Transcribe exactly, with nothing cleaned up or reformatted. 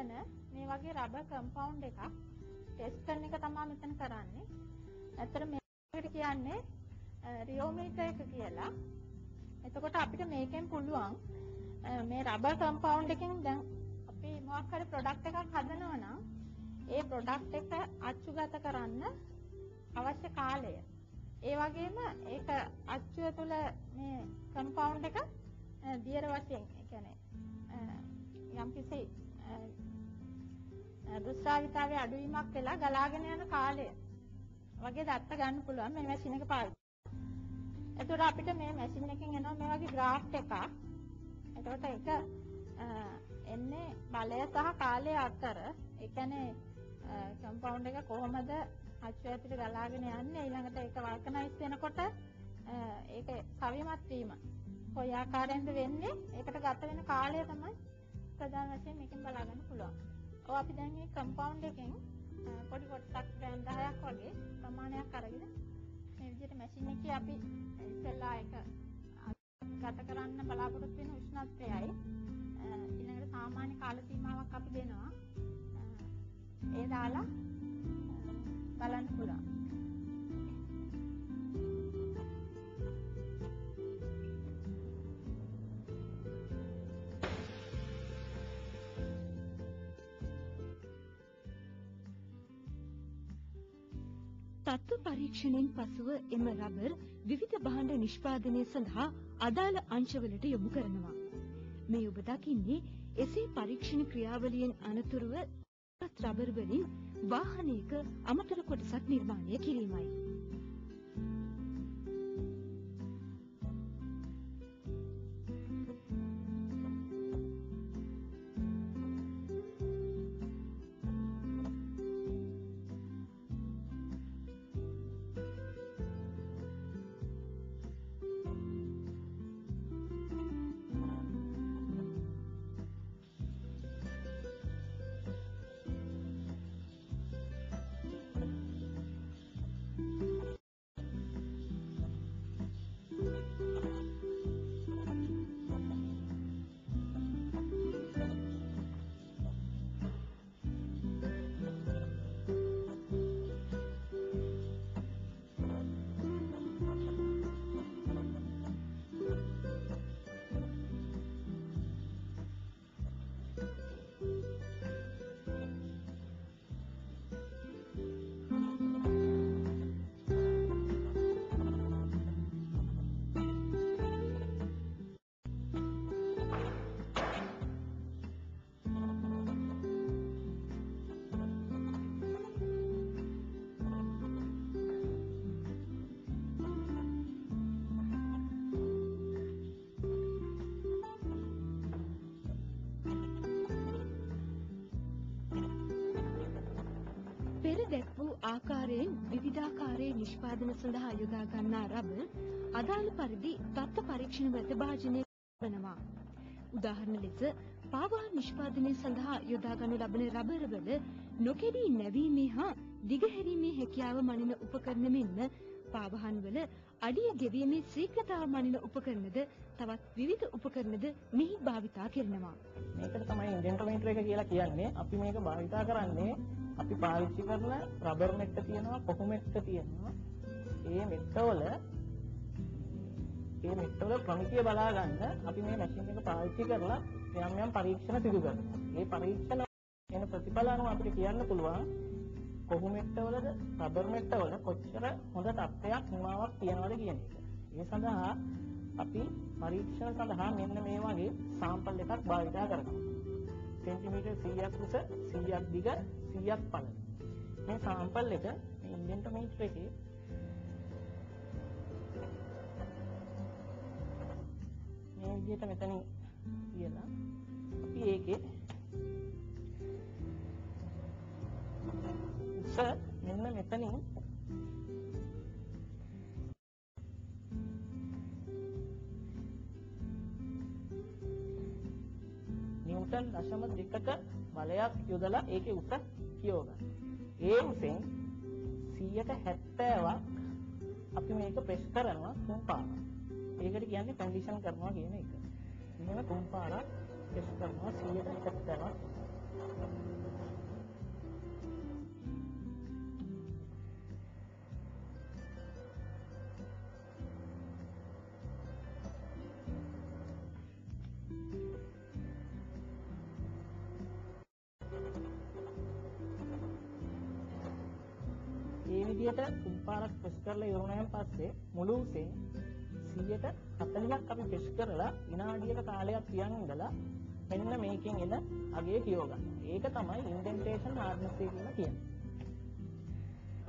ලබන මේ වගේ රබර් කම්පවුන්ඩ් එකක් ටෙස්ට් කරන එක තමයි මෙතන කරන්නේ. ඇත්තට මේකට කියන්නේ රියෝමීටර් එක කියලා. එතකොට අපිට මේකෙන් පුළුවන් මේ රබර් කම්පවුන්ඩ් එකෙන් දැන් අපි මොකක් හරි ප්‍රොඩක්ට් එකක් හදනවා නම් ඒ ප්‍රොඩක්ට් එක අච්චුගත කරන්න අවශ්‍ය කාලය. ඒ වගේම ඒක අච්චුව තුළ මේ කම්පවුන්ඩ් එක දියර වශයෙන් ඒ කියන්නේ යම්කිසි දුෂ්ටාවිතාවේ අඩුවීමක් වෙලා ගලාගෙන යන කාලය වගේ දත්ත ගන්න පුළුවන් මේ මැෂින් එක පාවිච්චි. එතකොට අපිට මේ මැෂින් එකෙන් එනවා මේ වගේ ග්‍රාෆ් එකක්. එතකොට ඒක එන්නේ බලය සහ කාලය අතර. ඒ කියන්නේ කම්පවුන්ඩ් එක කොහොමද අච්චුව ඇතුලේ ගලාගෙන යන්නේ ඊළඟට ඒක වල්කනයිස් වෙනකොට ඒක සවිමත් වීම කොයි ආකාරයෙන්ද වෙන්නේ ඒකට ගත වෙන කාලය තමයි ප්‍රධාන වශයෙන් මේකෙන් බලා ගන්න පුළුවන්. ඔව් අපි දැන් මේ කම්පවුන්ඩ් එකෙන් පොඩි කොටසක් ග්‍රෑම් දහයක් වගේ ප්‍රමාණයක් අරගෙන මේ විදිහට මැෂින් එකේ අපි ඉස්සෙල්ලා ඒක ගත කරන්න බලාපොරොත්තු වෙන උෂ්ණත්වයයි ඊළඟට සාමාන්‍ය කාල සීමාවක් අපි දෙනවා. ඒ දාලා බලන්න පුළුවන්. තත්ත්ව පරීක්ෂණයෙන් පසුව එම රබර් විවිධ භාණ්ඩ නිෂ්පාදනය සඳහා අදාළ අංශවලට යොමු කරනවා. මේ ඔබ දකින්නේ එසේ පරීක්ෂණ ක්‍රියාවලියෙන් අනතුරුව රබර් වලින් වාහනයක අමතර කොටසක් නිර්මාණය කිරීමයි. දැක් වූ ආකාරයෙන් විවිධාකාරයේ නිෂ්පාදන සඳහා යොදා ගන්නා රබර් අදාළ පරිදි තත්ත්ව පරීක්ෂණ වලට භාජනය කරනවා. උදාහරණ ලෙස පාවාහන නිෂ්පාදනය සඳහා යොදා ගනු ලබන රබර් වල නොකෙඩී නැවීමේ හා දිගහැරීමේ හැකියාව මනින උපකරණ මෙන්ම පාවාහන වල අඩිය ගෙවීමේ ශීඝ්‍රතාව මනින උපකරණද තවත් විවිධ උපකරණද මෙහි භාවිතා කරනවා. මේකට තමයි ඉන්ඩෙන්ටෝමීටර් එක කියලා කියන්නේ. අපි මේක භාවිතා කරන්නේ අපි පාවිච්චි කරන රබර් මෙට්ට තියෙනවා, කොහු මෙට්ට තියෙනවා. මේ මෙට්ටවල මේ මෙට්ටවල ප්‍රමිතිය බලා ගන්න අපි මේ මැෂින් එක පාවිච්චි කරලා යම් යම් පරීක්ෂණ සිදු කරනවා. මේ පරීක්ෂණ වෙන ප්‍රතිඵල අනුව අපිට කියන්න පුළුවන් කොහු මෙට්ටවලද රබර් මෙට්ටවල කොච්චර හොඳ තත්ත්වයක් නිමාවක් තියනවද කියන එක. ඒ සඳහා අපි පරීක්ෂණ සඳහා මෙන්න මේ වගේ සාම්පල් එකක් භාවිතා කරනවා. සෙන්ටිමීටර් සීයක් උස, සීයක් දිග, සීයක් පළල. මේ සාම්පල් එක මේ ඉන්ඩෙන්ටෝමීටර් එකේ මේ විදිහට මෙතනින් තියලා අපි ඒකේ උස මෙන්න මෙතනින් නිව්ටන් දශම දෙකක බලයක් යොදලා ඒකේ උස කියව ගන්න. ඒ උසෙන් සීයට හැත්තෑවක් අපි මේක ප්‍රෙස් කරනවා තුන් පාරක්. ඒකට කියන්නේ කන්ඩිෂන් කරනවා කියන එක. මෙන්න තුන් පාරක් ප්‍රෙස් කරනවා සීයට හැත්තෑවක් මේ විදිහට තුන් පාරක් ප්‍රෙස් කරලා ඉවරුණාන් පස්සේ මුළු උසේ සියයට හතළිහක් අපි ප්‍රෙස් කරලා විනාඩියක කාලයක් තියන් ඉඳලා මෙන්න මේකෙන් එන අගය කියව ගන්න. ඒක තමයි ඉන්ඩෙන්ටේෂන් හાર્ඩ්නස් එක කියලා කියන්නේ.